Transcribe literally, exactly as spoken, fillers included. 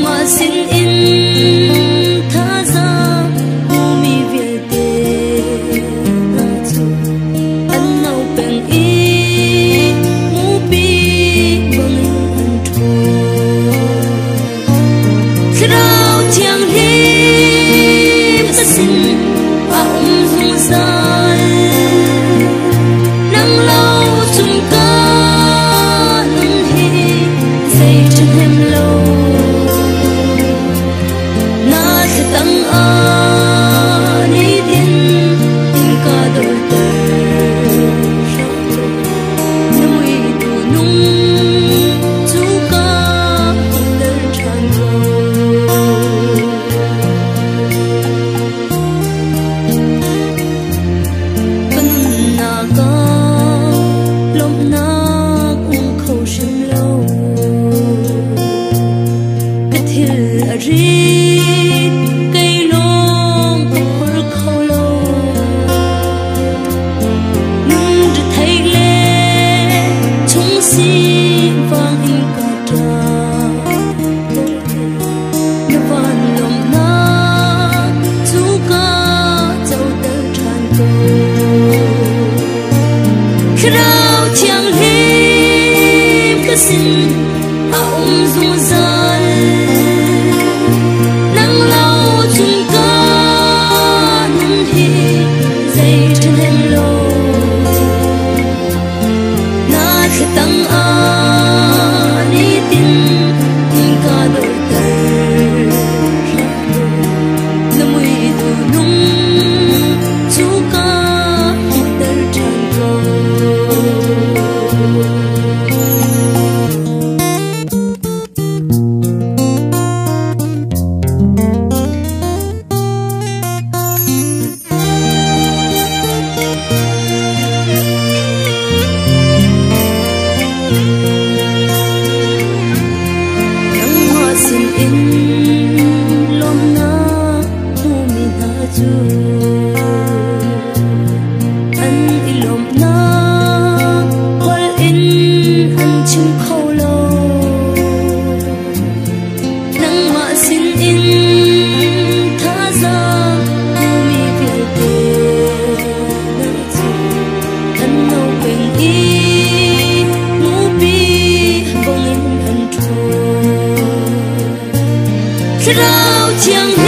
mà xin in tha ra mu mi về tê na chu anh nâu bèn y mu bi bâng anh thu rau chiang hi ta xin ông dung dài nắng lâu chung ca nâng hi dây chân em lâu na sẽ tăng a đi tin tin ca đôi tờ nuôi tù nung chú ca đơn tràn vẫn na ca lom na cũng khâu shem lâu cái thiệt là riết cây lông cũng khâu lâu nung được thấy lệ chúng si vang in cả trà nó van lom na chú ca dâu tơ tràn cầu rau chiang hi cái xin ông dung dài nắng lâu chung ca nâng hi dây chân em lâu na khi tăng a đi tin tin ca đôi tờ na mùi tù nung chú ca tơ tràn cầu nắng hoa xin in lom na mu mi na chu anh in lom na qual in anh chung khâu lâu nắng hoa xin in tha ra mu mi về tê na chu anh nâu bền y mu bi bông in anh thu rau chiang